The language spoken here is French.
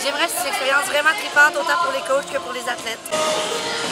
J'aimerais que c'est une expérience vraiment trippante autant pour les coachs que pour les athlètes.